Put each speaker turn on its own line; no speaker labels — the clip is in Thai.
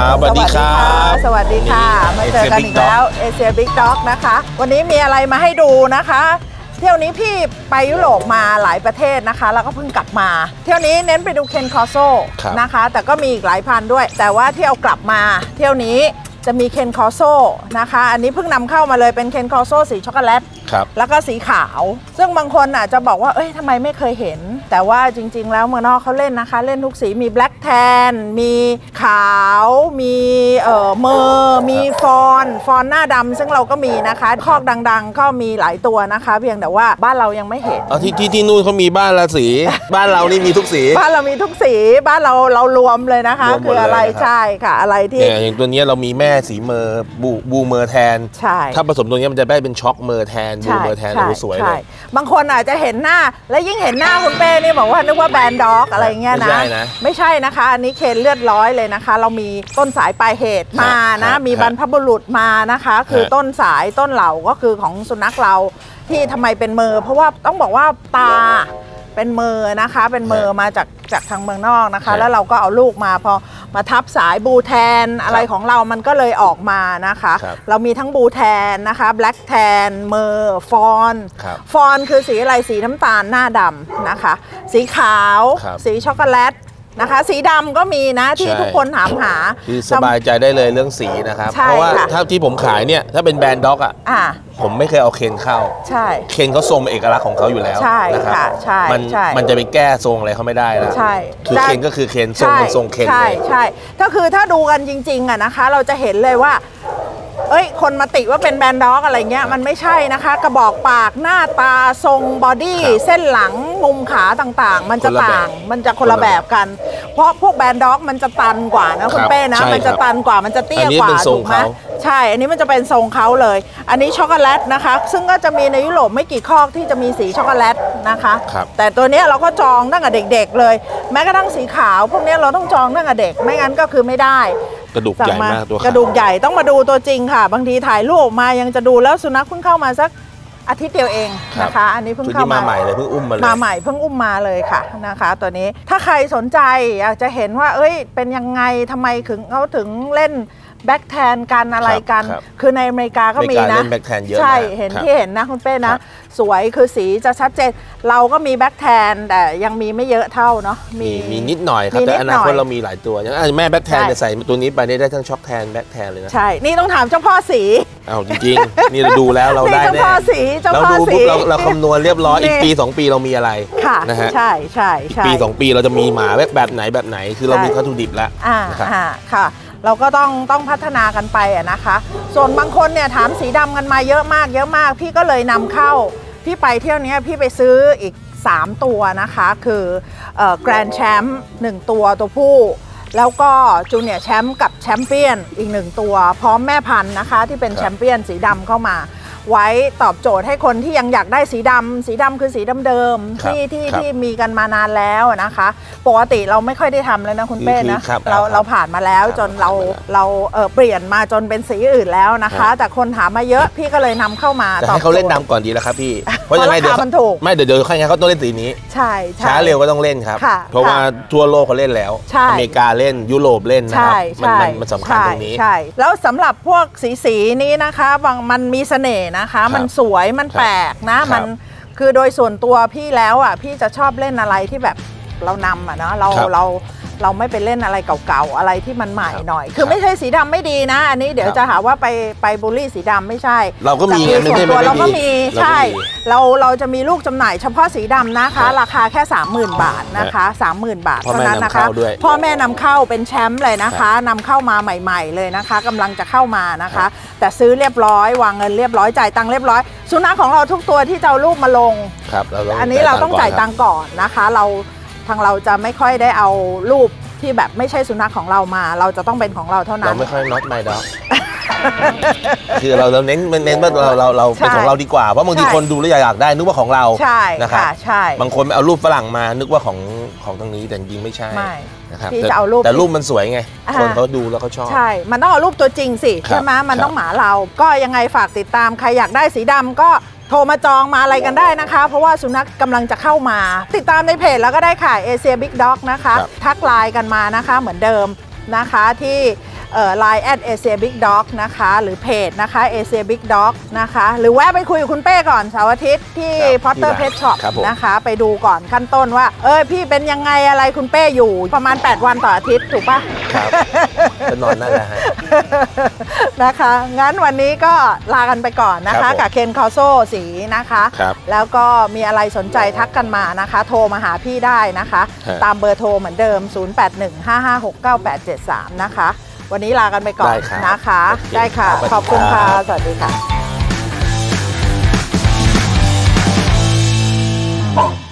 ครับสวัสดีครับ
สวัสดีค่ะมาเจอกันอีกแล้วเอเชียบิ๊กด็อกนะคะวันนี้มีอะไรมาให้ดูนะคะเที่ยวนี้พี่ไปยุโรปมาหลายประเทศนะคะแล้วก็เพิ่งกลับมาเที่ยวนี้เน้นไปดูเคนคอร์โซนะคะแต่ก็มีอีกหลายพันด้วยแต่ว่าที่เอากลับมาเที่ยวนี้จะมีเคนคอร์โซนะคะอันนี้เพิ่งนำเข้ามาเลยเป็นเคนคอร์โซสีช็อกโกแลตแล้วก็สีขาวซึ่งบางคนอาจจะบอกว่าเอ้ยทำไมไม่เคยเห็นแต่ว่าจริงๆแล้วเมืองนอกเขาเล่นนะคะเล่นทุกสีมีแบล็กแทนมีขาวมีเมอร์มีฟอนหน้าดำซึ่งเราก็มีนะคะคอกดังๆก็มีหลายตัวนะคะเพียงแต่ว่าบ้านเรายังไม่เห็น
ที่นู่นเขามีบ้านละสี บ้านเรานี่มีทุกสี
บ้านเรามีทุกสีบ้านเรารวมเลยนะคะคืออะไรใช่ค่ะอะไรที่
อย่างตัวนี้เรามีแม่สีเมอร์บูเมอร์แทน
ใช่
ถ้าผสมตัวนี้มันจะได้เป็นช็อกเมอร์แทนบูเมอร์แทนสวยเลย
บางคนอาจจะเห็นหน้าและยิ่งเห็นหน้าคุณเป้นี่บอกว่านึกว่าแบรนด์ด็อกอะไรเงี้ยนะไม่ใช่นะคะอันนี้เคนเลือดร้อยเลยนะคะเรามีต้นสายปลายเหตุมานะมีบรรพบุรุษมานะคะคือต้นสายต้นเหล่าก็คือของสุนัขเราที่ทำไมเป็นเมอร์เพราะว่าต้องบอกว่าตาเป็นเมอร์นะคะเป็นเมอร์มาจากทางเมืองนอกนะคะแล้วเราก็เอาลูกมาพอมาทับสายบูแทนอะไรของเรามันก็เลยออกมานะคะเรามีทั้งบูแทนนะคะแบล็กแทนเมอร์ฟอนคือสีอะไรสีน้ำตาลหน้าดำนะคะสีขาวสีช็อกโกแลตนะคะสีดำก็มีนะที่ทุกคนถามหา
คือสบายใจได้เลยเรื่องสีนะครับเพราะว่าถ้าที่ผมขายเนี่ยถ้าเป็นแบรนด์ด็อกอ่ะผมไม่เคยเอาเคนเข้า
ใช่
เคนเขาทรงเอกลักษณ์ของเขาอยู่แล้วนะครับมันจะไปแก้ทรงอะไรเขาไม่ได้แล้วคือเคนก็คือเคนทรงเป็นทรงเคนเลย
ใช่ก็คือถ้าดูกันจริงๆอ่ะนะคะเราจะเห็นเลยว่าเอ้ยคนมาติว่าเป็นแบรนด์ด็อกอะไรเงี้ยมันไม่ใช่นะคะกระบอกปากหน้าตาทรงบอดี้เส้นหลังมุมขาต่างๆมันจะต่างมันจะคนละแบบกันเพราะพวกแบรนด์ด็อกมันจะตันกว่านะคุณเป้นะมันจะตันกว่ามันจะเตี้ยกว่าถูกไหมใช่อันนี้มันจะเป็นทรงเขาเลยอันนี้ช็อกโกแลตนะคะซึ่งก็จะมีในยุโรปไม่กี่คอกที่จะมีสีช็อกโกแลตนะคะแต่ตัวนี้เราก็จองตั้งแต่เด็กๆเลยแม้กระทั่งสีขาวพวกนี้เราต้องจองตั้งแต่เด็กไม่งั้นก็คือไม่ได้
กระดูกใหญ่มากตัว
กระดูกใหญ่ต้องมาดูตัวจริงค่ะบางทีถ่ายรูปมายังจะดูแล้วสุนัขเพิ่งเข้ามาสักอาทิตย์เดียวเองนะคะอันนี้เพิ่งเข้ามา
ใหม่เลยเพิ่งอุ้มมาเลย
มาใหม่เพิ่งอุ้มมาเลยค่ะนะคะตัวนี้ถ้าใครสนใจอยากจะเห็นว่าเอ้ยเป็นยังไงทำไมเขาถึงเล่นแบ็กแทนกันอะไรกันคือในอเมริกาก็มีนะใช่เห็นที่เห็นนะคุณเป้นะสวยคือสีจะชัดเจนเราก็มีแบ็กแทนแต่ยังมีไม่เยอะเท่าเนาะ
มีนิดหน่อยครับแต่อนาคตเรามีหลายตัวอย่างแม่แบ็กแทนจะใส่ตัวนี้ไปได้ทั้งช็อกแทนแบ็กแทนเลยนะ
ใช่นี่ต้องถามเจ้าพ่อสี
เอาจริงๆนี่เราดูแล้วเราได้แน่เราดูปุ๊บเราคำนวณเรียบร้อยอีกปี2ปีเรามีอะไรนะฮะ
ใช่
ปี2ปีเราจะมีหมาแบบไหนคือเรามีวัตถุดิบแล้ว
นะครับค่ะเราก็ต้องพัฒนากันไปนะคะส่วนบางคนเนี่ยถามสีดำกันมาเยอะมากพี่ก็เลยนำเข้าพี่ไปเที่ยวนี้พี่ไปซื้ออีก3ตัวนะคะคือแกรนด์แชมป์1ตัวผู้แล้วก็จูเนียร์แชมป์กับแชมเปี้ยนอีก1ตัวพร้อมแม่พันธุ์นะคะที่เป็นแชมเปี้ยนสีดำเข้ามาไว้ตอบโจทย์ให้คนที่ยังอยากได้สีดำคือสีเดิมที่มีกันมานานแล้วนะคะปกติเราไม่ค่อยได้ทำเลยนะคุณเป้นะเราผ่านมาแล้วจนเราเปลี่ยนมาจนเป็นสีอื่นแล้วนะคะแต่คนถามมาเยอะพี่ก็เลยนำเข้ามา
แต่ให้เขาเล่นดำก่อนดีแล้วครับพี่เพราะยังไงเดี๋ยวเขาต้องเล่นสีนี้
ใช่
ช้าเร็วก็ต้องเล่นครับเพราะว่าทั่วโลกเขาเล่นแล้วอเมริกาเล่นยุโรปเล่นนะครับมันสำคัญตรงนี้
ใช่แล้วสำหรับพวกสีนี้นะคะมันมีเสน่ห์นะคะมันสวยมันแปลกนะมันคือโดยส่วนตัวพี่แล้วอ่ะพี่จะชอบเล่นอะไรที่แบบเรานำอ่ะเนาะเราไม่ไปเล่นอะไรเก่าๆอะไรที่มันใหม่หน่อยคือไม่ใช่สีดำไม่ดีนะอันนี้เดี๋ยวจะหาว่าไปบูลลี่สีดำไม่ใช่
เราก็มี
ส่วนตัวเราก็มีใช่เราจะมีลูกจำหน่ายเฉพาะสีดำนะคะราคาแค่ 30,000 บาทนะคะ30,000 บาทเท่านั้นนะคะพ่อแม่นำเข้าเป็นแชมป์เลยนะคะนำเข้ามาใหม่ๆเลยนะคะกำลังจะเข้ามานะคะแต่ซื้อเรียบร้อยวางเงินเรียบร้อยจ่ายตังค์เรียบร้อยสุนัขของเราทุกตัวที่จะเอารูปมาลงอันนี้เราต้องจ่ายตังค์ก่อนนะคะทางเราจะไม่ค่อยได้เอารูปที่แบบไม่ใช่สุนัขของเรามาเราจะต้องเป็นของเราเท่านั้น
เราไม่ค่อย not my dog คือเราเน้นว่าเราเป็นของเราดีกว่าเพราะบางทีคนดูแล้วอยากได้นึกว่าของเรานะครับบางคนเอารูปฝรั่งมานึกว่าของทางนี้แต่จริงไม่ใช่นะครับแต่รูปมันสวยไงคนเขาดูแล้วเขาชอบ
ใช่มันต้องเอารูปตัวจริงสิใช่ไหมมันต้องหมาเราก็ยังไงฝากติดตามใครอยากได้สีดำก็โทรมาจองมาอะไรกันได้นะคะเพราะว่าสุนัขกำลังจะเข้ามาติดตามในเพจแล้วก็ได้ค่ะเอเชียบิ๊กด็อกนะคะทักไลน์กันมานะคะเหมือนเดิมนะคะที่ Line @AsiaBigDog นะคะหรือเพจนะคะ Asia Big Dog นะคะหรือแวะไปคุยกับคุณเป้ก่อนเสาร์อาทิตย์ที่ Potter Pet Shop นะคะไปดูก่อนขั้นต้นว่าพี่เป็นยังไงอะไรคุณเป้อยู่ประมาณ8วันต่ออาทิตย์ถูกปะ
ครับจะนอนนั่นแหละ
นะคะงั้นวันนี้ก็ลากันไปก่อนนะคะกับเคนคอโซสีนะคะแล้วก็มีอะไรสนใจทักกันมานะคะโทรมาหาพี่ได้นะคะตามเบอร์โทรเหมือนเดิม 0815569873 นะคะวันนี้ลากันไปก่อนนะคะได้ค่ะขอบคุณค่ะสวัสดีค่ะ